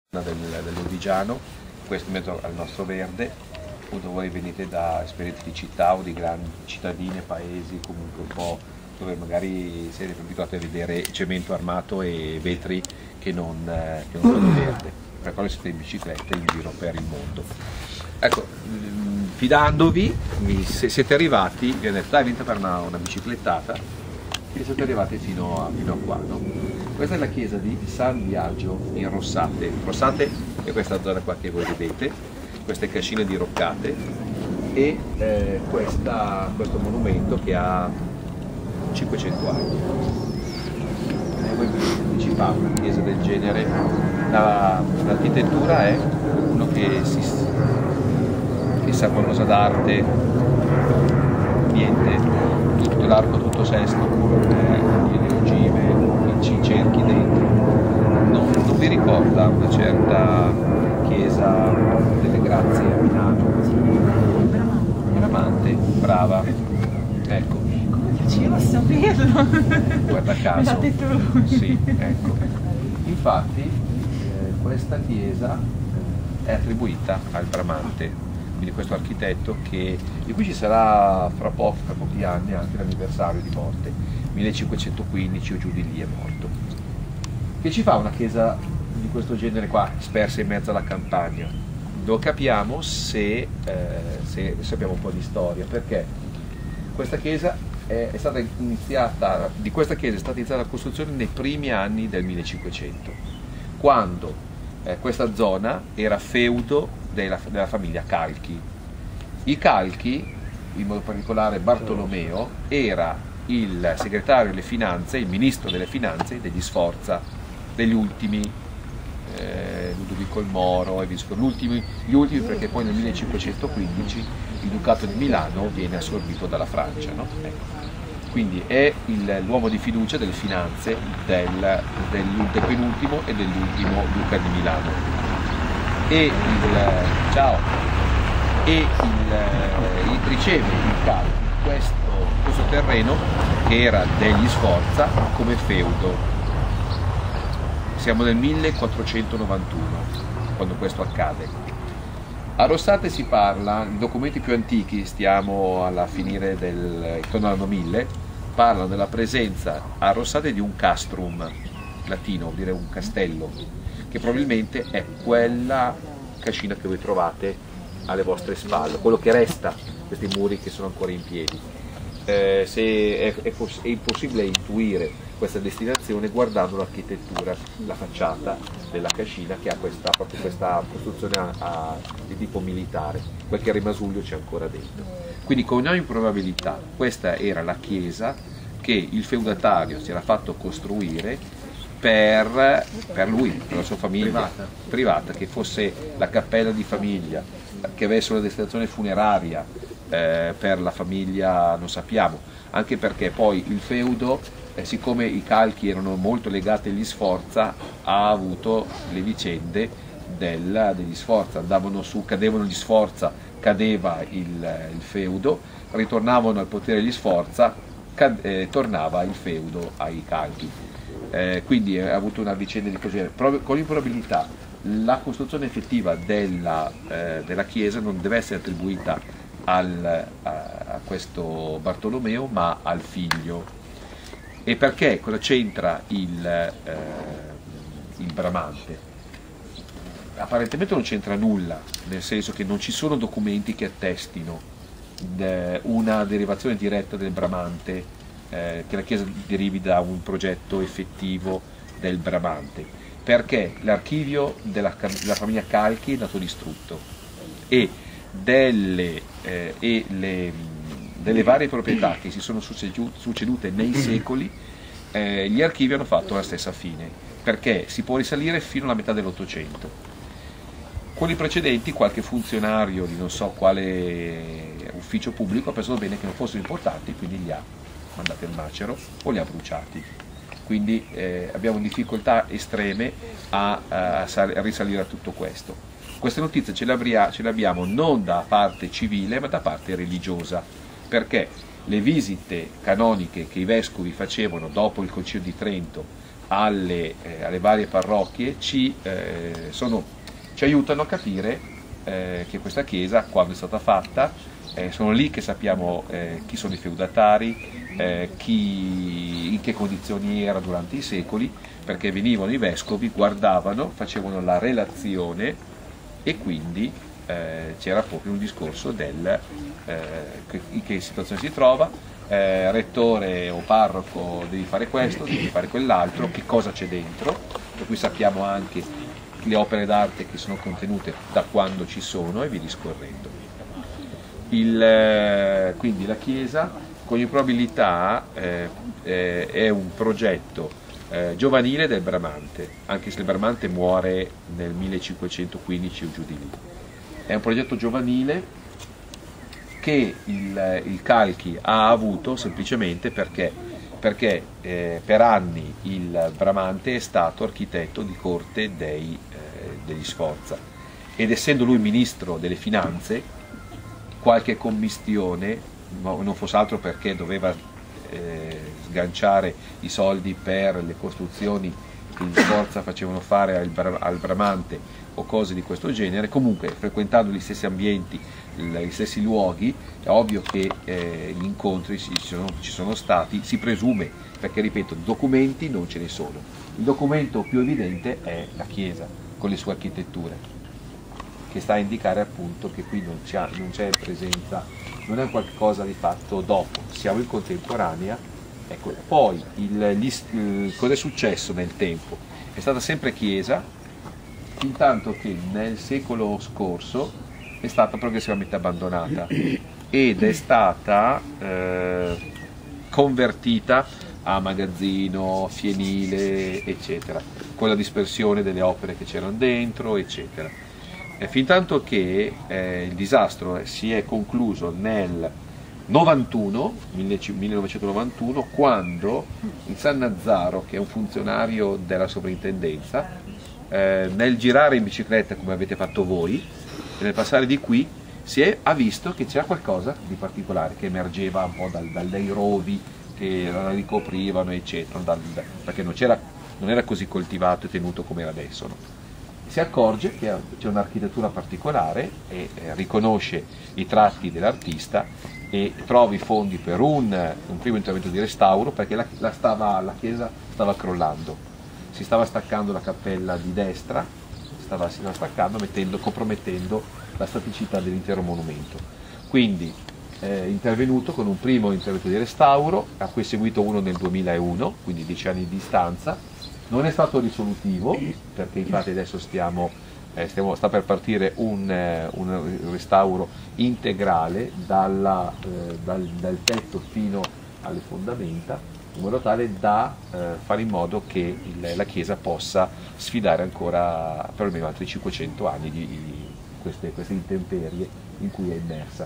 dell'Orvigiano, questo in mezzo al nostro verde. Appunto voi venite da esperienze di città o di grandi cittadine, paesi, comunque un po' dove magari siete abituati a vedere cemento armato e vetri che non sono verde, per quello siete in bicicletta in giro per il mondo. Ecco, fidandovi, siete arrivati, vi hanno detto dai, venite per una biciclettata, e siete arrivati fino a qua, no? Questa è la chiesa di San Biagio in Rossate. Rossate è questa zona qua che voi vedete, queste cascine diroccate e questo monumento che ha 500 anni. E voi vi anticipate, una chiesa del genere, l'architettura è uno che sa qualcosa d'arte, niente. Tutto l'arco, tutto sesto, le ogive, i cerchi dentro. Non vi ricorda una certa chiesa delle Grazie a Milano? Bramante, brava. Ecco. Come facevo a saperlo? Guarda caso. Me l'ha detto lui. Sì, ecco. Infatti questa chiesa è attribuita al Bramante. Quindi questo architetto di cui ci sarà fra pochi anni anche l'anniversario di morte, 1515 o giù di lì è morto. Che ci fa una chiesa di questo genere qua, spersa in mezzo alla campagna? Lo capiamo se sappiamo un po' di storia, perché questa chiesa è stata iniziata la costruzione nei primi anni del 1500, quando questa zona era feudo della famiglia Calchi. I Calchi, in modo particolare Bartolomeo, era il segretario delle finanze, il ministro delle finanze degli Sforza, degli ultimi, Ludovico il Moro, gli ultimi perché poi nel 1515 il Ducato di Milano viene assorbito dalla Francia, no? Ecco. Quindi è l'uomo di fiducia delle finanze del penultimo e dell'ultimo Duca di Milano. Riceve il Calchi questo terreno che era degli Sforza come feudo. Siamo nel 1491 quando questo accade. A Rossate si parla, i documenti più antichi, stiamo alla finire intorno all'anno 1000, parlano della presenza a Rossate di un castrum, latino, vuol dire un castello, che probabilmente è quella cascina che voi trovate alle vostre spalle, quello che resta, questi muri che sono ancora in piedi. È impossibile intuire questa destinazione guardando l'architettura, la facciata della cascina che ha proprio questa costruzione di tipo militare, qualche rimasuglio c'è ancora dentro. Quindi con ogni probabilità questa era la chiesa che il feudatario si era fatto costruire per lui, per la sua famiglia privata, che fosse la cappella di famiglia, che avesse una destinazione funeraria per la famiglia, non sappiamo, anche perché poi il feudo, siccome i Calchi erano molto legati agli Sforza, ha avuto le vicende degli Sforza, andavano su, cadevano gli Sforza, cadeva il feudo, ritornavano al potere gli Sforza, tornava il feudo ai Calchi. Quindi ha avuto una vicenda di così, con improbabilità la costruzione effettiva della chiesa non deve essere attribuita a questo Bartolomeo, ma al figlio. E perché? Cosa c'entra il Bramante? Apparentemente non c'entra nulla, nel senso che non ci sono documenti che attestino una derivazione diretta del Bramante, che la chiesa derivi da un progetto effettivo del Bramante, perché l'archivio della famiglia Calchi è stato distrutto e delle varie proprietà che si sono succedute nei secoli, gli archivi hanno fatto la stessa fine, perché si può risalire fino alla metà dell'Ottocento. Quelli precedenti qualche funzionario di non so quale ufficio pubblico ha pensato bene che non fossero importanti, quindi li ha mandati al macero o li ha bruciati. Quindi abbiamo difficoltà estreme a risalire a tutto questo. Queste notizie ce le abbiamo non da parte civile ma da parte religiosa, perché le visite canoniche che i vescovi facevano dopo il Concilio di Trento alle varie parrocchie ci aiutano a capire che questa chiesa, quando è stata fatta, sono lì che sappiamo chi sono i feudatari, in che condizioni era durante i secoli, perché venivano i vescovi, guardavano, facevano la relazione e quindi c'era proprio un discorso del in che situazione si trova, rettore o parroco devi fare questo, devi fare quell'altro, che cosa c'è dentro, per cui sappiamo anche le opere d'arte che sono contenute da quando ci sono e via discorrendo. Quindi la chiesa con ogni probabilità è un progetto giovanile del Bramante, anche se il Bramante muore nel 1515 o giù di lì. È un progetto giovanile che il Calchi ha avuto semplicemente perché per anni il Bramante è stato architetto di corte degli Sforza, ed essendo lui ministro delle finanze, qualche commistione, non fosse altro perché doveva sganciare i soldi per le costruzioni che gli Sforza facevano fare al Bramante o cose di questo genere, comunque frequentando gli stessi ambienti, gli stessi luoghi, è ovvio che gli incontri ci sono stati, si presume, perché ripeto, documenti non ce ne sono. Il documento più evidente è la chiesa con le sue architetture, che sta a indicare appunto che qui non c'è presenza, non è qualcosa di fatto dopo, siamo in contemporanea. Ecco, poi cosa è successo nel tempo? È stata sempre chiesa, fintanto che nel secolo scorso è stata progressivamente abbandonata ed è stata convertita a magazzino, fienile, eccetera, con la dispersione delle opere che c'erano dentro, eccetera. Fintanto che il disastro si è concluso nel 1991, quando il Sannazzaro, che è un funzionario della sovrintendenza, nel girare in bicicletta come avete fatto voi e nel passare di qui ha visto che c'era qualcosa di particolare che emergeva un po' dai rovi che la ricoprivano, eccetera, perché non era così coltivato e tenuto come era adesso, no? Si accorge che c'è un'architettura particolare e riconosce i tratti dell'artista e trova i fondi per un primo intervento di restauro, perché la chiesa stava crollando. Si stava staccando la cappella di destra, si stava staccando, compromettendo la staticità dell'intero monumento. Quindi è intervenuto con un primo intervento di restauro, a cui è seguito uno nel 2001, quindi 10 anni di distanza. Non è stato risolutivo, perché infatti adesso sta per partire un restauro integrale dal tetto fino alle fondamenta, in modo tale da fare in modo che la chiesa possa sfidare ancora per almeno altri 500 anni di queste intemperie in cui è immersa.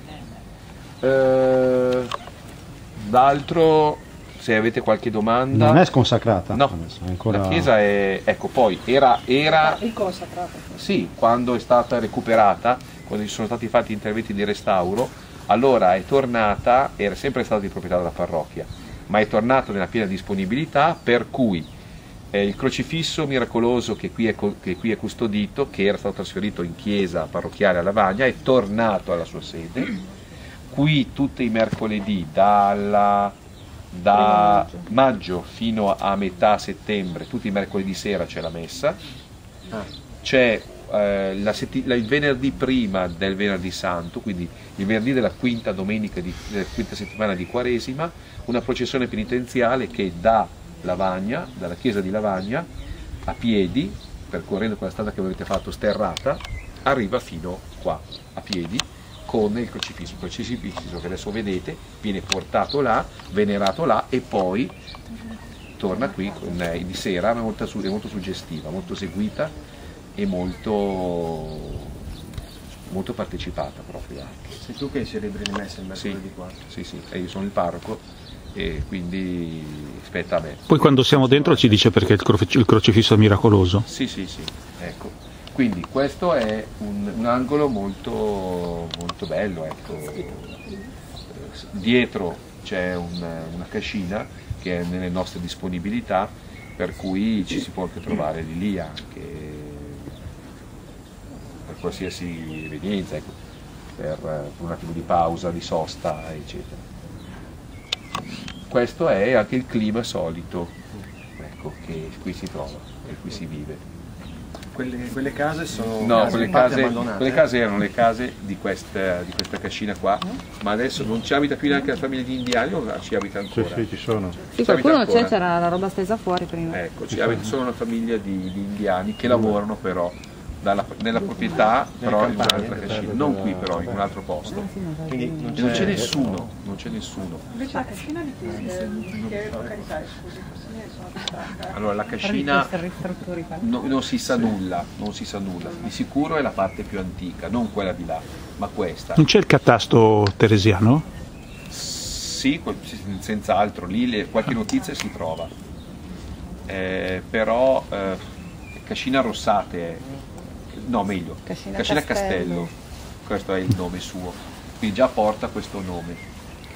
D'altro, se avete qualche domanda. Non è sconsacrata? No, è ancora... La chiesa è, ecco, poi era Riconsacrata. sì, quando è stata recuperata, quando ci sono stati fatti interventi di restauro, allora è tornata, era sempre stata di proprietà della parrocchia, ma è tornato nella piena disponibilità, per cui il crocifisso miracoloso che qui è custodito, che era stato trasferito in chiesa parrocchiale a Lavagna, è tornato alla sua sede. Qui tutti i mercoledì da maggio fino a metà settembre, tutti i mercoledì sera c'è la messa, c'è il venerdì prima del venerdì santo, quindi il venerdì della quinta domenica della quinta settimana di Quaresima, una processione penitenziale che da Lavagna, dalla chiesa di Lavagna, a piedi, percorrendo quella strada che avete fatto sterrata, arriva fino qua, a piedi, con il crocifisso che adesso vedete, viene portato là, venerato là e poi torna qui di sera, è molto suggestiva, molto seguita e molto partecipata proprio anche. Sei tu che celebri le messe il mercoledì 4? Sì, e io sono il parroco e quindi spetta a me. Poi quando siamo dentro ci dice perché il crocifisso è miracoloso. Sì, ecco. Quindi questo è un angolo molto bello, ecco. Dietro c'è una cascina che è nelle nostre disponibilità, per cui ci si può anche trovare di lì anche per qualsiasi evenienza, ecco, per un attimo di pausa, di sosta, eccetera. Questo è anche il clima solito, ecco, che qui si trova e qui si vive. Quelle case sono No, abbandonate? quelle case erano le case di questa cascina qua, ma adesso non ci abita più neanche la famiglia di indiani o ci abita ancora? Sì, ci sono. Sì, qualcuno c'è, c'era la roba stesa fuori prima. Ecco, ci abita solo una famiglia di indiani che lavorano però nella proprietà, però in un'altra cascina, non qui però, in un altro posto. Quindi Non c'è nessuno, non c'è nessuno. Invece la cascina di che località è, scusi? Sono distratta. Allora la cascina Ristruttori. non si sa nulla, non si sa nulla. Di sicuro è la parte più antica, non quella di là, ma questa. Non c'è il catasto teresiano? Sì, senz'altro, lì qualche notizia si trova. Però Cascina Rossate è, no meglio, Cascina Castello, questo è il nome suo, quindi già porta questo nome.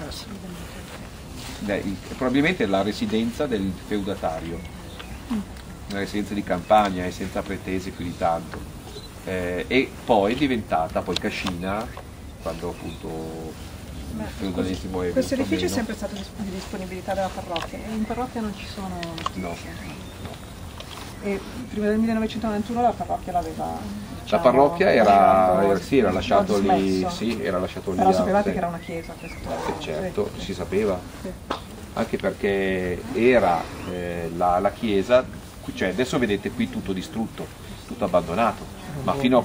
Probabilmente è la residenza del feudatario, una residenza di campagna e senza pretese più di tanto, e poi è diventata poi Cascina quando appunto il feudalesimo è Questo venuto edificio è meno. sempre stato di disponibilità della parrocchia, e in parrocchia non ci sono notizie. No. E prima del 1991 la parrocchia l'aveva. La parrocchia era lasciato lì, sì, era lasciato lì. Però sapevate che era una chiesa questo? Certo, si sapeva, anche perché era la chiesa, cioè adesso vedete qui tutto distrutto, tutto abbandonato, ma fino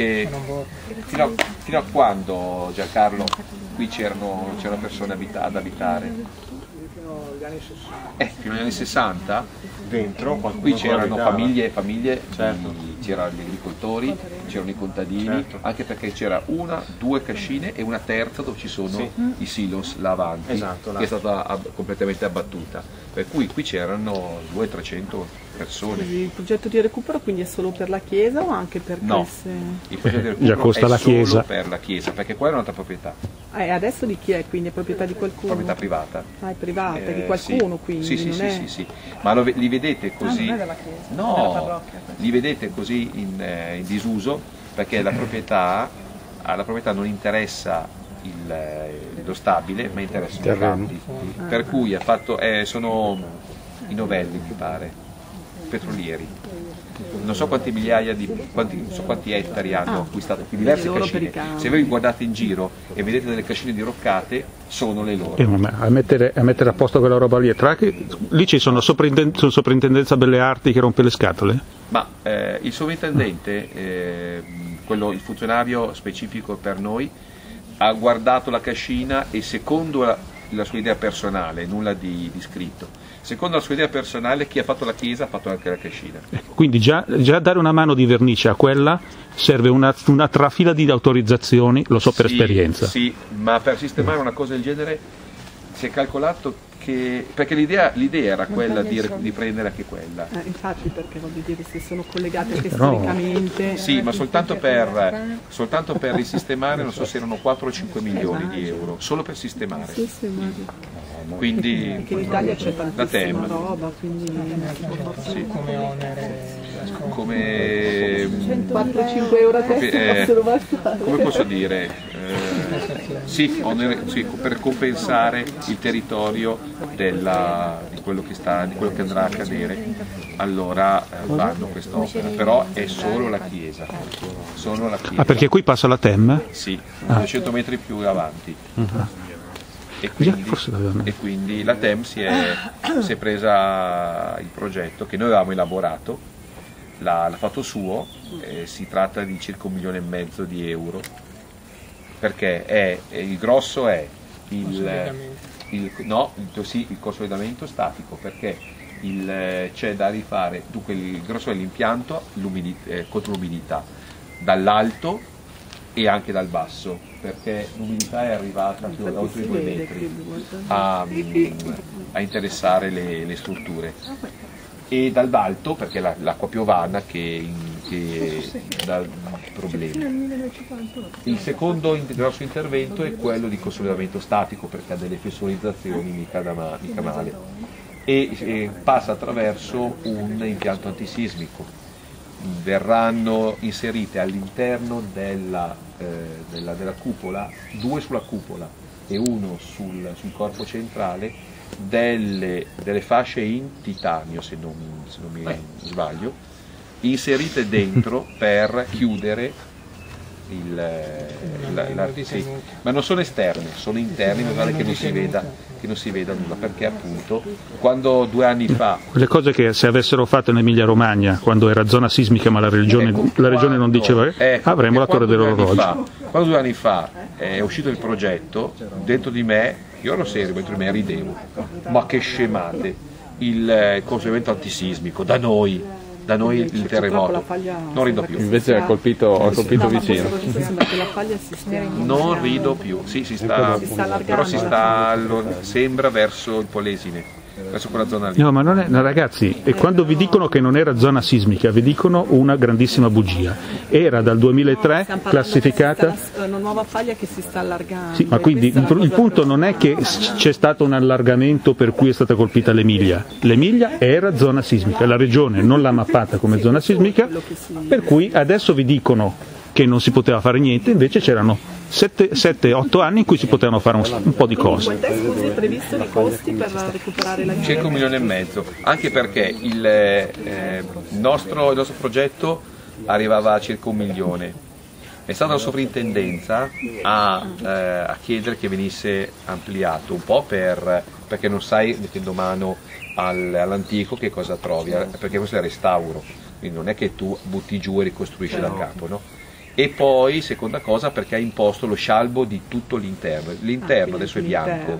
a quando, Giancarlo, qui c'erano persone ad abitare? Fino agli anni 60 dentro qui c'erano famiglie, certo. C'erano gli agricoltori, c'erano i contadini, certo. Anche perché c'era una, due cascine e una terza dove ci sono i silos là avanti, esatto, che è stata completamente abbattuta, per cui qui c'erano 200-300 persone. Il progetto di recupero quindi è solo per la chiesa o anche per No, queste? il progetto di Già recupero costa è la solo chiesa. per la chiesa, perché qua è un'altra proprietà, Adesso di chi è? Quindi è proprietà di qualcuno? proprietà privata. Ah, è privata, è di qualcuno sì. quindi, Sì, non sì, è... sì, sì. Ma li vedete così? non è della chiesa, è della No, parrocchia. li vedete così in disuso perché alla proprietà non interessa lo stabile, ma interessano i campi. Per cui sono i Novelli, mi pare, petrolieri. Non so quanti quanti ettari hanno acquistato, qui diverse loro per i cascine. campi. Se voi guardate in giro e vedete delle cascine diroccate, sono le loro. A mettere a posto quella roba lì, lì ci sono soprintendenza Belle Arti che rompe le scatole? Ma il sovrintendente, il funzionario specifico per noi, ha guardato la cascina e secondo la sua idea personale, nulla di scritto, secondo la sua idea personale chi ha fatto la chiesa ha fatto anche la cascina. Quindi già dare una mano di vernice a quella serve una trafila di autorizzazioni, lo so per esperienza. Sì, ma per sistemare una cosa del genere si è calcolato perché l'idea era quella di prendere anche quella. Infatti, perché voglio dire, se sono collegate anche Però- storicamente... Sì, ma soltanto per risistemare non so se erano 4 o 5 milioni di euro, solo per sistemare. Sì, sì, immagino. Quindi Anche in Italia c'è la tantissima TEM, roba, quindi... sì. Come 4-5 euro a testa possono bastare. come posso dire, sì, per compensare il territorio di quello che andrà a cadere, allora vanno quest'opera, però è solo la chiesa, Ah, perché qui passa la TEM? sì, 200 metri più avanti. E quindi la TEM si è presa il progetto che noi avevamo elaborato, l'ha fatto suo, si tratta di circa 1,5 milioni di euro, perché il grosso è il consolidamento statico, perché c'è da rifare, dunque il grosso è l'impianto contro l'umidità, dall'alto e anche dal basso, perché l'umidità è arrivata più da oltre 2 metri a interessare le strutture, e dall'alto perché l'acqua piovana che dà problemi. Il secondo grosso intervento è quello di consolidamento statico, perché ha delle fessurizzazioni mica male, e passa attraverso un impianto antisismico. Verranno inserite all'interno della cupola, 2 sulla cupola e 1 sul corpo centrale, delle fasce in titanio, se non mi sbaglio, inserite dentro per chiudere sì. Ma non sono esterne, sono interne, in modo tale che non si veda nulla, perché appunto quando 2 anni fa le cose che se avessero fatto in Emilia Romagna quando era zona sismica ma la regione non diceva avremo la torre dell'orologio. Quando 2 anni fa è uscito il progetto, dentro di me, io ero serio, dentro di me ridevo, ma che scemate, il conseguimento antisismico da noi il terremoto, non rido più. Invece ha colpito vicino. Non rido più, sì, però sembra verso il Polesine, verso quella zona lì. No, ma non è, no, ragazzi, e quando vi dicono che non era zona sismica, vi dicono una grandissima bugia. Era dal 2003 classificata una nuova faglia che si sta allargando. Sì, ma quindi il punto non è che c'è stato un allargamento per cui è stata colpita l'Emilia. L'Emilia era zona sismica, la regione non l'ha mappata come zona sismica, per cui adesso vi dicono che non si poteva fare niente, invece c'erano 7-8 anni in cui si potevano fare un po' di cose. Quant'è, scusi, previsto i costi per recuperare la circa 1,5 milioni, anche perché il nostro progetto arrivava a circa 1 milione. È stata la sovrintendenza a chiedere che venisse ampliato, un po' perché non sai, mettendo mano all'antico, che cosa trovi, perché questo è restauro, quindi non è che tu butti giù e ricostruisci da capo, no? E poi, seconda cosa, perché ha imposto lo scialbo di tutto l'interno. L'interno adesso è bianco.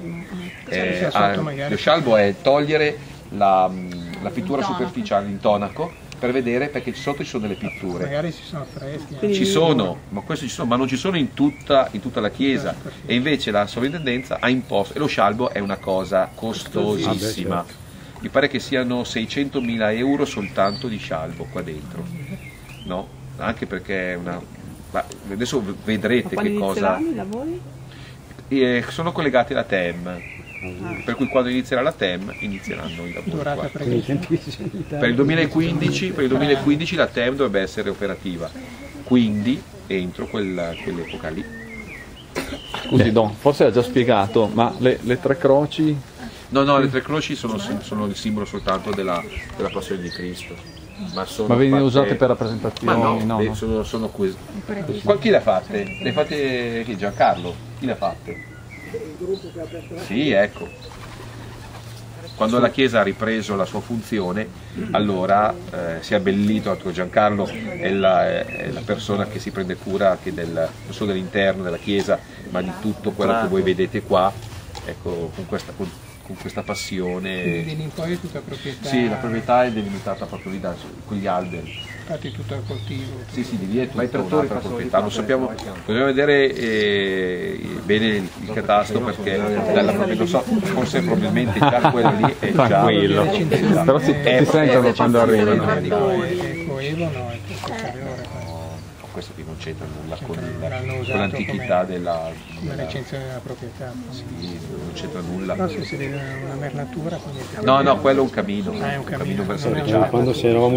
Lo scialbo è togliere la pittura superficiale, l'intonaco, per vedere, perché sotto ci sono delle pitture. Magari ci sono freschi. Ci sono, ma non ci sono in tutta la chiesa. E invece la sovrintendenza ha imposto, e lo scialbo è una cosa costosissima. Mi pare che siano 600.000 euro soltanto di scialbo qua dentro. No? Anche perché è una... adesso vedrete che cosa. I lavori? Sono collegati alla TEM, per cui quando inizierà la TEM inizieranno i lavori qua. Per il 2015 la TEM dovrebbe essere operativa, quindi entro quell'epoca lì. Scusi Don, forse ha già spiegato, ma le 3 croci? No, le 3 croci sono il simbolo soltanto della Passione di Cristo. Ma vengono usate per rappresentazioni? Ma no, sono qui. Chi le ha fatte? Le ha fatte chi? Giancarlo? Chi le ha fatte? Il gruppo che ha aperto la... Sì, ecco. Quando la Chiesa ha ripreso la sua funzione, allora si è abbellito, altro Giancarlo è la persona che si prende cura anche non solo dell'interno della Chiesa, ma di tutto quello che voi vedete qua, ecco, con questa passione. Quindi in poi è tutta proprietà. Sì, la proprietà è delimitata proprio lì con gli alberi. Infatti tutto il coltivo. Sì, di lì è tutta un'altra proprietà. Non sappiamo, dobbiamo vedere bene il catasto, perché non so, forse probabilmente già quello lì è già tranquillo. Però si sentono quando arrivano. Coevono è tutto superiore. Questo qui non c'entra nulla con l'antichità della recensione della proprietà. Sì, non c'entra nulla. Però se si vede una merlatura, quindi no, quello è un camino. È un camino verso Ricciardo. Quando si eravamo